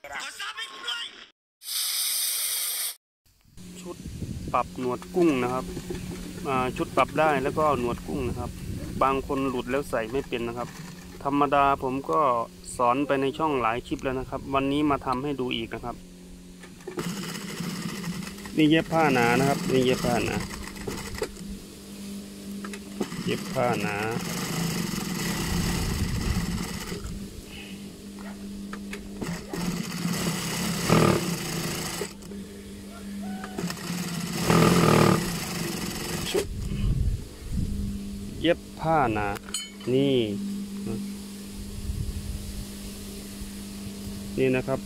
ชุดปรับหนวดกุ้งนะครับชุดปรับได้แล้วก็หนวดกุ้งนะครับบางคนหลุดแล้วใส่ไม่เป็นนะครับธรรมดาผมก็สอนไปในช่องหลายคลิปแล้วนะครับวันนี้มาทำให้ดูอีกนะครับนี่เย็บผ้าหนานะครับนี่เย็บผ้าหนาเย็บผ้าหนาเย็บผ้าหนานี่นะครับ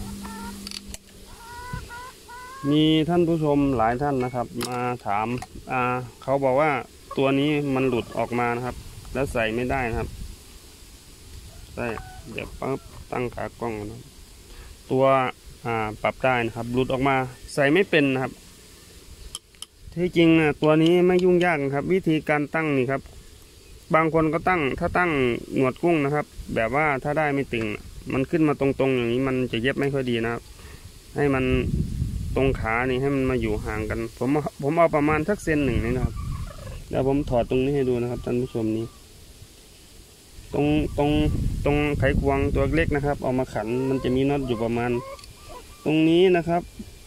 มีท่านผู้ชมหลายท่านนะครับมาถามเขาบอกว่าตัวนี้มันหลุดออกมานะครับแล้วใส่ไม่ได้นะครับใช่เดี๋ยวปั๊บตั้งขากล้องนะตัวปรับได้นะครับหลุดออกมาใส่ไม่เป็นนะครับที่จริงนะตัวนี้ไม่ยุ่งยากนะครับวิธีการตั้งนี่ครับบางคนก็ถ้าตั้งหนวดกุ้งนะครับแบบว่าถ้าได้ไม่ตึงมันขึ้นมาตรงๆอย่างนี้มันจะเย็บไม่ค่อยดีนะครับให้มันตรงขานี่ให้มันมาอยู่ห่างกันผมเอาประมาณสักเซนหนึ่งนี่นะครับเดี๋ยวผมถอดตรงนี้ให้ดูนะครับท่านผู้ชมนี้ตรงไขควงตัวเล็กนะครับเอามาขันมันจะมีน็อตอยู่ประมาณตรงนี้นะครับ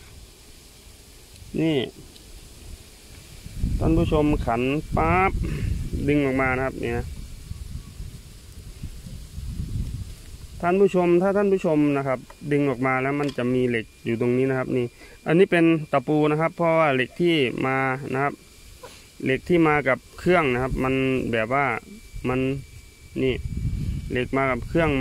นี่ท่านผู้ชมขันปั๊บดึงออกมานะครับเนี่ยท่านผู้ชมถ้าท่านผู้ชมนะครับดึงออกมาแล้วมันจะมีเหล็กอยู่ตรงนี้นะครับนี่อันนี้เป็นตะปูนะครับเพราะว่าเหล็กที่มานะครับเหล็กที่มากับเครื่องนะครับมันแบบว่ามันนี่เหล็กมากับเครื่อง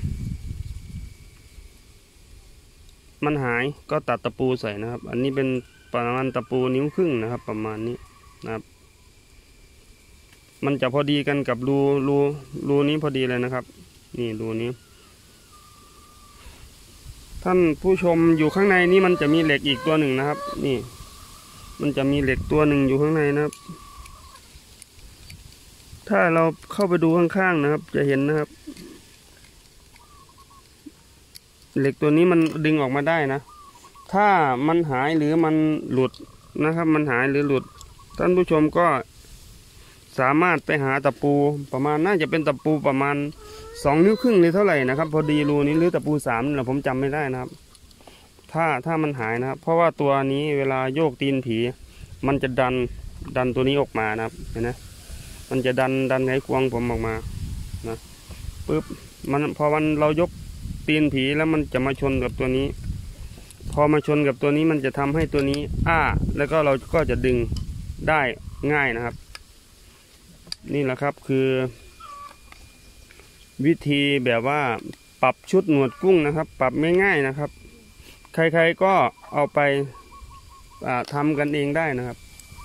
มันหายก็ตัดตะปูใส่นะครับอันนี้เป็นประมาณตะปูนิ้วครึ่งนะครับประมาณนี้นะครับมันจะพอดีกันกับรูนี้พอดีเลยนะครับนี่รูนี้ท่านผู้ชมอยู่ข้างในนี้มันจะมีเหล็กอีกตัวหนึ่งนะครับนี่มันจะมีเหล็กตัวหนึ่งอยู่ข้างในนะครับถ้าเราเข้าไปดูข้างๆนะครับจะเห็นนะครับเหล็กตัวนี้มันดึงออกมาได้นะถ้ามันหายหรือมันหลุดนะครับมันหายหรือหลุดท่านผู้ชมก็สามารถไปหาตะปูประมาณน่าจะเป็นตะปูประมาณ2 นิ้วครึ่งหรือเท่าไหร่นะครับพอดีรูนี้หรือตะปู3นะผมจำไม่ได้นะครับถ้ามันหายนะครับเพราะว่าตัวนี้เวลาโยกตีนผีมันจะดันตัวนี้ออกมานะครับเห็นไหมมันจะดันไขควงผมออกมานะปึ๊บพอเรายกตีนผีแล้วมันจะมาชนกับตัวนี้พอมาชนกับตัวนี้มันจะทำให้ตัวนี้แล้วก็เราก็จะดึงได้ง่ายนะครับนี่แหละครับคือวิธีแบบว่าปรับชุดหนวดกุ้งนะครับปรับไม่ง่ายนะครับใครๆก็เอาไปทำกันเองได้นะครับ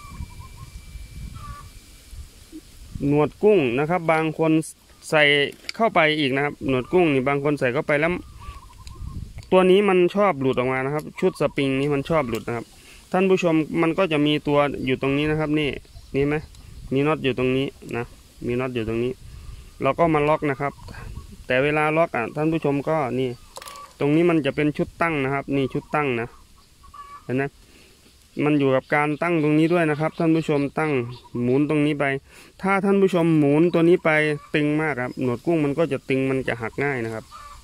หนวดกุ้งนะครับบางคนใส่เข้าไปอีกนะครับหนวดกุ้งนี่บางคนใส่เข้าไปแล้วตัวนี้มันชอบหลุดออกมานะครับชุดสปริงนี้มันชอบหลุดนะครับท่านผู้ชมมันก็จะมีตัวอยู่ตรงนี้นะครับนี่ไหมมีน็อตอยู่ตรงนี้นะมีน็อตอยู่ตรงนี้เราก็มาล็อกนะครับแต่เวลาล็อกท่านผู้ชมก็นี่ตรงนี้มันจะเป็นชุดตั้งนะครับนี่ชุดตั้งนะเห็นไหมมันอยู่กับการตั้งตรงนี้ด้วยนะครับท่านผู้ชมตั้งหมุนตรงนี้ไปถ้าท่านผู้ชมหมุนตัวนี้ไปตึงมากครับหนวดกุ้งมันก็จะตึงมันจะหักง่ายนะครับ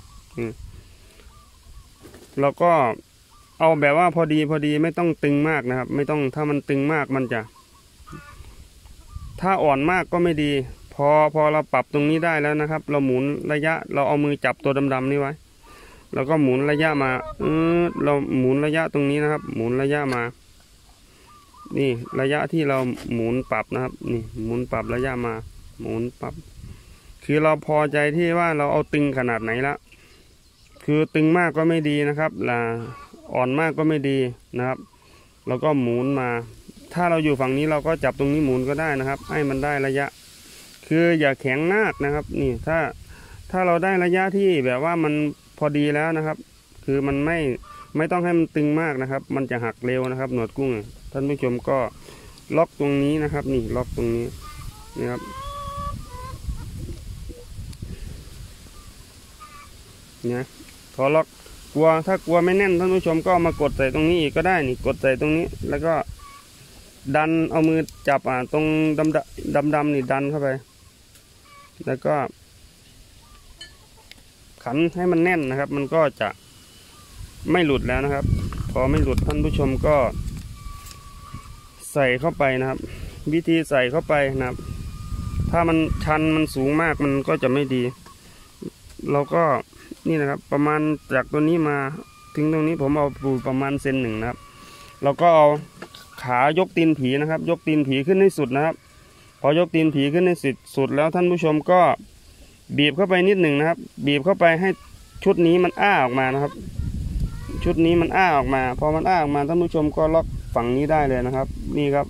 เราก็เอาแบบว่าพอดีไม่ต้องตึงมากนะครับไม่ต้องถ้ามันตึงมากมันจะถ้าอ่อนมากก็ไม่ดีพอเราปรับตรงนี้ได้แล้วนะครับเราหมุนระยะเราเอามือจับตัวดำๆนี่ไว้แล้วก็หมุนระยะมาเราหมุนระยะตรงนี้นะครับหมุนระยะมานี่ระยะที่เราหมุนปรับนะครับนี่หมุนปรับระยะมาหมุนปรับคือเราพอใจที่ว่าเราเอาตึงขนาดไหนละคือตึงมากก็ไม่ดีนะครับอ่อนมากก็ไม่ดีนะครับแล้วก็หมุนมาถ้าเราอยู่ฝั่งนี้เราก็จับตรงนี้หมุนก็ได้นะครับให้มันได้ระยะคืออย่าแข็งมากนะครับนี่ถ้าเราได้ระยะที่แบบว่ามันพอดีแล้วนะครับคือมันไม่ต้องให้มันตึงมากนะครับมันจะหักเร็วนะครับหนวดกุ้งท่านผู้ชมก็ล็อกตรงนี้นะครับนี่ล็อกตรงนี้นะครับเนี่ยพอล็อกกลัวถ้ากลัวไม่แน่นท่านผู้ชมก็มากดใส่ตรงนี้อีกก็ได้นี่กดใส่ตรงนี้แล้วก็ดันเอามือจับตรงดำนี่ดันเข้าไปแล้วก็ขันให้มันแน่นนะครับมันก็จะไม่หลุดแล้วนะครับพอไม่หลุดท่านผู้ชมก็ใส่เข้าไปนะครับวิธีใส่เข้าไปนะครับถ้ามันชันมันสูงมากมันก็จะไม่ดีเราก็นี่นะครับประมาณจากตัวนี้มาถึงตรงนี้ผมเอาปูประมาณเซนหนึ่งนะครับเราก็เอาขายกตีนผีนะครับยกตีนผีขึ้นให้สุดนะครับพอยกตีนผีขึ้นให้สุดแล้วท่านผู้ชมก็บีบเข้าไปนิดหนึ่งนะครับบีบเข้าไปให้ชุดนี้มันอ้าออกมานะครับชุดนี้มันอ้าออกมาพอมันอ้าออกมาท่านผู้ชมก็ล็อกฝั่งนี้ได้เลยนะครับนี่ครับ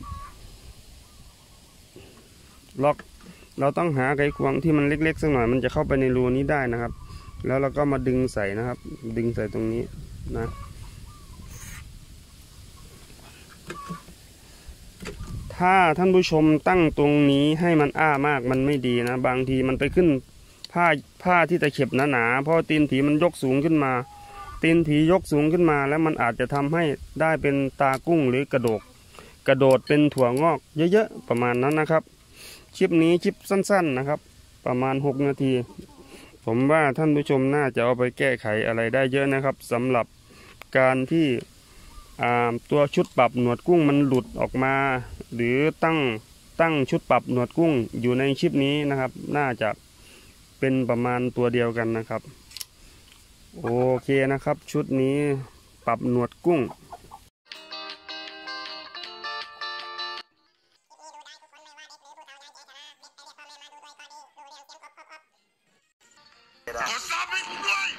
ล็อกเราต้องหาไขควงที่มันเล็กๆสักหน่อยมันจะเข้าไปในรูนี้ได้นะครับแล้วเราก็มาดึงใส่นะครับดึงใส่ตรงนี้นะถ้าท่านผู้ชมตั้งตรงนี้ให้มันอ้ามากมันไม่ดีนะบางทีมันไปขึ้นผ้าที่ตะเข็บหนาๆเพราะตีนผีมันยกสูงขึ้นมาตีนผียกสูงขึ้นมาแล้วมันอาจจะทำให้ได้เป็นตากุ้งหรือกระโดดเป็นถั่วงอกเยอะๆประมาณนั้นนะครับคลิปนี้คลิปสั้นๆนะครับประมาณ6 นาทีผมว่าท่านผู้ชมน่าจะเอาไปแก้ไขอะไรได้เยอะนะครับสำหรับการที่ตัวชุดปรับหนวดกุ้งมันหลุดออกมาหรือตั้งชุดปรับหนวดกุ้งอยู่ในคลิปนี้นะครับน่าจะเป็นประมาณตัวเดียวกันนะครับโอเคนะครับชุดนี้ปรับหนวดกุ้ง Stop it!